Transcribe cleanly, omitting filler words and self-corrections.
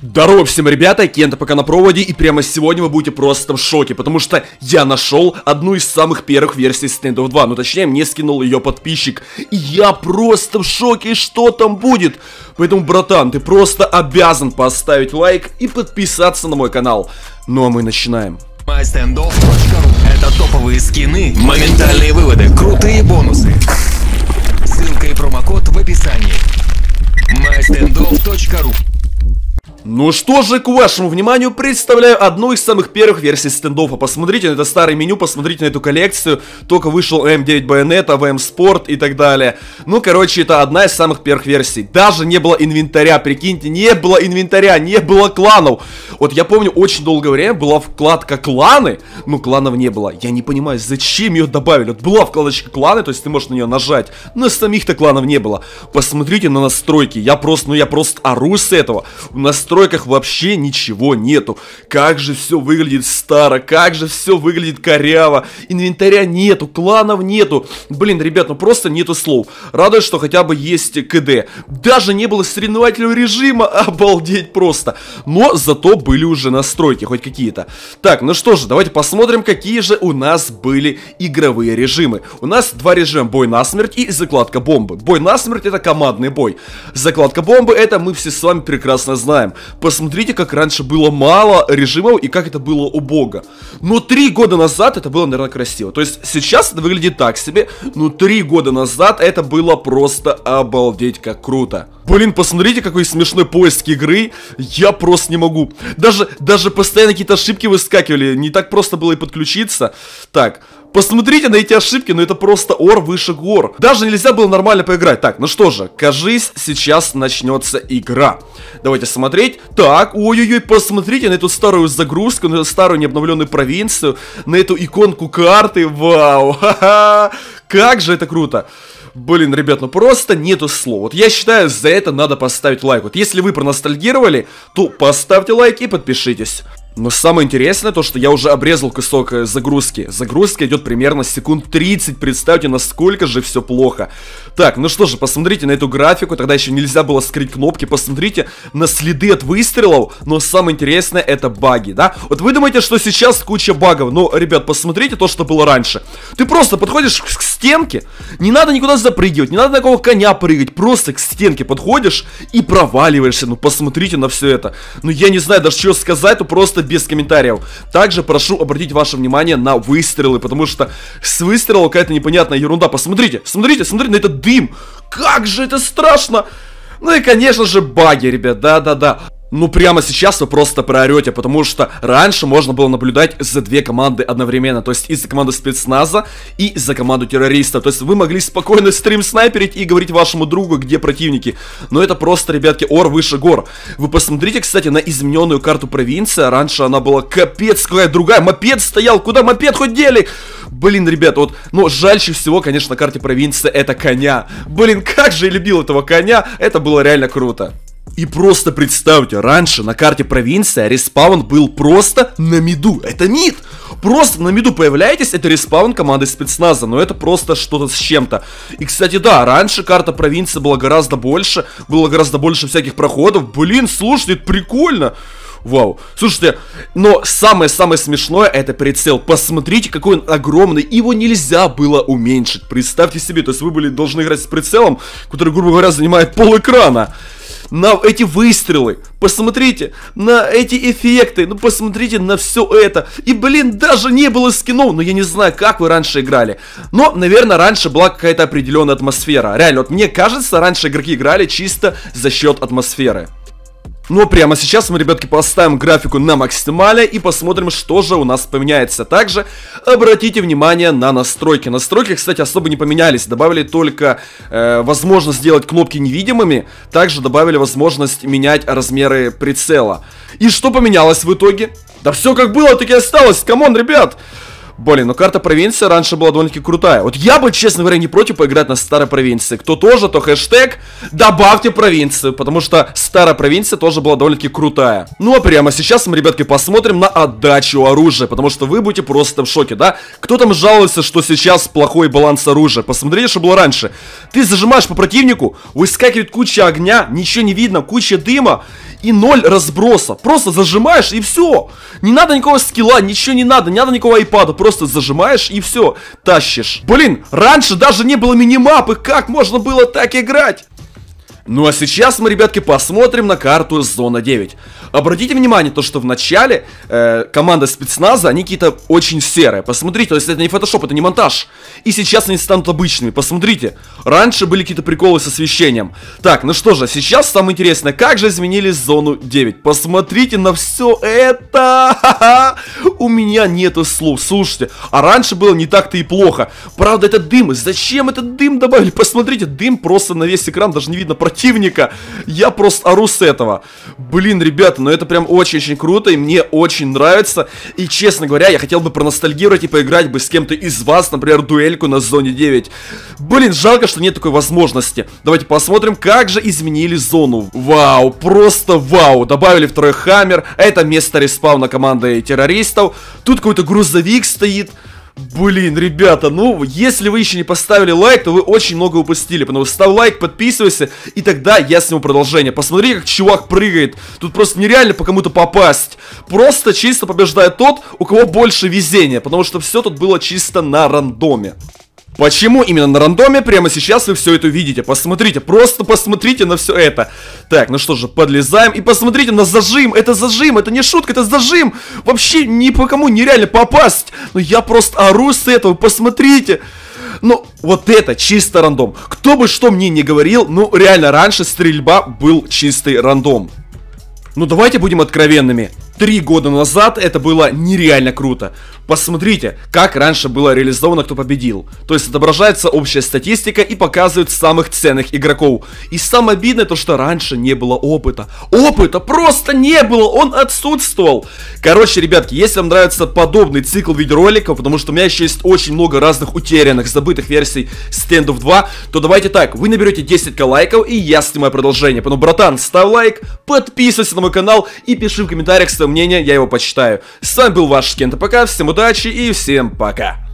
Здорово всем, ребята, Кента пока на проводе, и прямо сегодня вы будете просто в шоке, потому что я нашел одну из самых первых версий Standoff 2, ну точнее мне скинул ее подписчик, и я просто в шоке, что там будет. Поэтому, братан, ты просто обязан поставить лайк и подписаться на мой канал. Ну а мы начинаем. MyStandOff.ru. Это топовые скины, моментальные выводы, крутые бонусы. Ссылка и промокод в описании. MyStandOff.ru. Ну что же, к вашему вниманию представляю одну из самых первых версий стендоффа. Посмотрите на это старое меню, посмотрите на эту коллекцию. Только вышел М9 Байонета, ВМ Спорт и так далее. Ну, короче, это одна из самых первых версий. Даже не было инвентаря, прикиньте, не было инвентаря, не было кланов. Вот я помню, очень долгое время была вкладка кланы, но кланов не было. Я не понимаю, зачем ее добавили. Вот была вкладочка кланы, то есть ты можешь на нее нажать, но самих-то кланов не было. Посмотрите на настройки, я просто ору с этого. У нас в настройках вообще ничего нету. Как же все выглядит старо, как же все выглядит коряво. Инвентаря нету, кланов нету. Блин, ребят, ну просто нету слов. Радует, что хотя бы есть КД. Даже не было соревновательного режима, обалдеть просто. Но зато были уже настройки, хоть какие-то. Так, ну что же, давайте посмотрим, какие же у нас были игровые режимы. У нас два режима: бой насмерть и закладка бомбы. Бой насмерть — это командный бой. Закладка бомбы — это мы все с вами прекрасно знаем. Посмотрите, как раньше было мало режимов и как это было убого. Но 3 года назад это было, наверное, красиво. То есть сейчас это выглядит так себе, но 3 года назад это было просто обалдеть как круто. Блин, посмотрите, какой смешной поиск игры. Я просто не могу. Даже постоянно какие-то ошибки выскакивали. Не так просто было и подключиться. Так, посмотрите на эти ошибки, но это просто ор выше гор. Даже нельзя было нормально поиграть. Так, ну что же, кажись, сейчас начнется игра. Давайте смотреть. Так, ой-ой-ой, посмотрите на эту старую загрузку, на эту старую необновленную провинцию, на эту иконку карты. Вау, ха-ха, как же это круто. Блин, ребят, ну просто нету слов. Вот я считаю, за это надо поставить лайк. Вот если вы проностальгировали, то поставьте лайк и подпишитесь. Но самое интересное то, что я уже обрезал кусок загрузки. Загрузка идет примерно секунд 30. Представьте, насколько же все плохо. Так, ну что же, посмотрите на эту графику. Тогда еще нельзя было скрыть кнопки. Посмотрите на следы от выстрелов. Но самое интересное — это баги, да? Вот вы думаете, что сейчас куча багов. Но, ребят, посмотрите то, что было раньше. Ты просто подходишь к стенке. Не надо никуда запрыгивать, не надо на какого коня прыгать. Просто к стенке подходишь и проваливаешься. Ну посмотрите на все это. Ну я не знаю даже, что сказать, то просто без комментариев. Также прошу обратить ваше внимание на выстрелы, потому что с выстрелом какая-то непонятная ерунда. Посмотрите, смотрите на этот дым. Как же это страшно. Ну и конечно же баги, ребят, да-да-да. Ну прямо сейчас вы просто проорете, потому что раньше можно было наблюдать за две команды одновременно. То есть и за команду спецназа, и за команду террористов. То есть вы могли спокойно стрим снайперить и говорить вашему другу, где противники. Но это просто, ребятки, ор выше гор. Вы посмотрите, кстати, на измененную карту провинции. Раньше она была капец какая другая. Мопед стоял, куда мопед хоть дели? Блин, ребят, вот, ну жальше всего, конечно, на карте провинции это коня. Блин, как же я любил этого коня. Это было реально круто. И просто представьте, раньше на карте провинция респаун был просто на миду. Это мид! Просто на миду появляетесь, это респаун команды спецназа. Но это просто что-то с чем-то. И, кстати, да, раньше карта провинции была гораздо больше. Было гораздо больше всяких проходов. Блин, слушайте, это прикольно. Вау. Слушайте, но самое-самое смешное — это прицел. Посмотрите, какой он огромный. Его нельзя было уменьшить. Представьте себе, то есть вы должны играть с прицелом, который, грубо говоря, занимает полэкрана. На эти выстрелы, посмотрите, на эти эффекты, ну посмотрите на все это. И, блин, даже не было скинов, но я не знаю, как вы раньше играли. Но, наверное, раньше была какая-то определенная атмосфера. Реально, вот мне кажется, раньше игроки играли чисто за счет атмосферы. Но прямо сейчас мы, ребятки, поставим графику на максимале и посмотрим, что же у нас поменяется. Также обратите внимание на настройки. Настройки, кстати, особо не поменялись. Добавили только возможность сделать кнопки невидимыми. Также добавили возможность менять размеры прицела. И что поменялось в итоге? Да все как было, так и осталось. Камон, ребят. Блин, ну карта провинции раньше была довольно-таки крутая. Вот я бы, честно говоря, не против поиграть на старой провинции. Кто тоже, то хэштег добавьте провинцию, потому что старая провинция тоже была довольно-таки крутая. Ну а прямо сейчас мы, ребятки, посмотрим на отдачу оружия, потому что вы будете просто в шоке, да? Кто там жалуется, что сейчас плохой баланс оружия? Посмотрите, что было раньше. Ты зажимаешь по противнику, выскакивает куча огня, ничего не видно, куча дыма и 0 разброса. Просто зажимаешь и все. Не надо никакого скилла, ничего не надо никакого айпада. Просто зажимаешь и все, тащишь. Блин, раньше даже не было минимапы. Как можно было так играть? Ну а сейчас мы, ребятки, посмотрим на карту Зона 9. Обратите внимание, то что в начале команда спецназа, они какие-то очень серые. Посмотрите, то есть это не фотошоп, это не монтаж. И сейчас они станут обычными, посмотрите. Раньше были какие-то приколы с освещением. Так, ну что же, сейчас самое интересное, как же изменили Зону 9. Посмотрите на все это. У меня нету слов, слушайте. А раньше было не так-то и плохо. Правда, это дым, зачем этот дым добавили? Посмотрите, дым просто на весь экран, даже не видно противника. Я просто ору с этого. Блин, ребята, ну это прям очень-очень круто, и мне очень нравится. И, честно говоря, я хотел бы проностальгировать и поиграть бы с кем-то из вас, например, дуэльку на Зоне 9. Блин, жалко, что нет такой возможности. Давайте посмотрим, как же изменили зону. Вау, просто вау. Добавили второй хаммер. Это место респауна команды террористов. Тут какой-то грузовик стоит. Блин, ребята, ну, если вы еще не поставили лайк, то вы очень много упустили. Потому что ставь лайк, подписывайся, и тогда я сниму продолжение. Посмотри, как чувак прыгает. Тут просто нереально по кому-то попасть. Просто чисто побеждает тот, у кого больше везения. Потому что все тут было чисто на рандоме. Почему именно на рандоме? Прямо сейчас вы все это увидите. Посмотрите, просто посмотрите на все это. Так, ну что же, подлезаем и посмотрите на зажим. Это зажим, это не шутка, это зажим. Вообще ни по кому нереально попасть. Ну я просто ору с этого, посмотрите. Ну, вот это чисто рандом. Кто бы что мне не говорил, ну реально раньше стрельба был чистый рандом. Ну давайте будем откровенными. 3 года назад это было нереально круто. Посмотрите, как раньше было реализовано, кто победил. То есть отображается общая статистика и показывают самых ценных игроков. И самое обидное то, что раньше не было опыта. Опыта просто не было, он отсутствовал. Короче, ребятки, если вам нравится подобный цикл видеороликов, потому что у меня еще есть очень много разных утерянных, забытых версий Standoff 2, то давайте так, вы наберете 10к лайков и я снимаю продолжение. Поэтому, братан, ставь лайк, подписывайся на мой канал и пиши в комментариях свое мнение, я его почитаю. С вами был ваш Кента, пока, всем удачи и всем пока.